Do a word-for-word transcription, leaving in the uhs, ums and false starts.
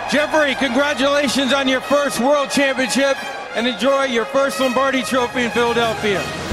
Jeffrey, congratulations on your first World Championship and enjoy your first Lombardi Trophy in Philadelphia.